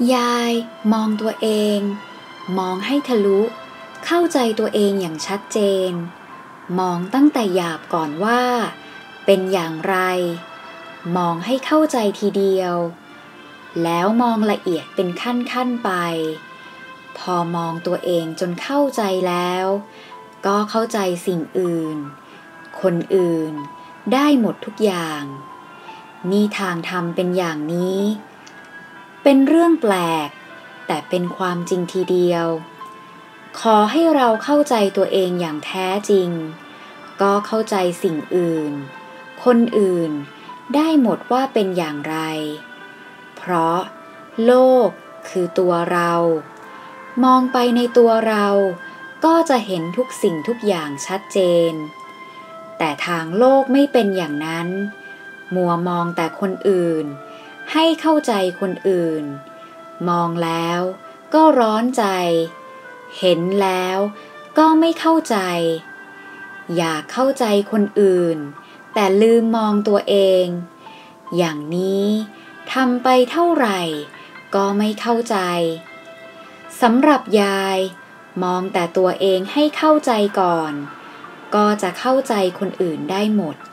ยายมองตัวเองมองให้ทะลุเข้าใจตัวเองอย่างชัดเจนมองตั้งแต่หยาบก่อนว่าเป็นอย่างไรมองให้เข้าใจทีเดียวแล้วมองละเอียดเป็นขั้นๆไปพอมองตัวเองจนเข้าใจแล้วก็เข้าใจสิ่งอื่นคนอื่นได้หมดทุกอย่างนี่ทางธรรมเป็นอย่างนี้เป็นเรื่องแปลกแต่เป็นความจริงทีเดียวขอให้เราเข้าใจตัวเองอย่างแท้จริงก็เข้าใจสิ่งอื่นคนอื่นได้หมดว่าเป็นอย่างไรเพราะโลกคือตัวเรามองไปในตัวเราก็จะเห็นทุกสิ่งทุกอย่างชัดเจนแต่ทางโลกไม่เป็นอย่างนั้นมัวมองแต่คนอื่นให้เข้าใจคนอื่นมองแล้วก็ร้อนใจเห็นแล้วก็ไม่เข้าใจอยากเข้าใจคนอื่นแต่ลืมมองตัวเองอย่างนี้ทำไปเท่าไหร่ก็ไม่เข้าใจสำหรับยายมองแต่ตัวเองให้เข้าใจก่อนก็จะเข้าใจคนอื่นได้หมด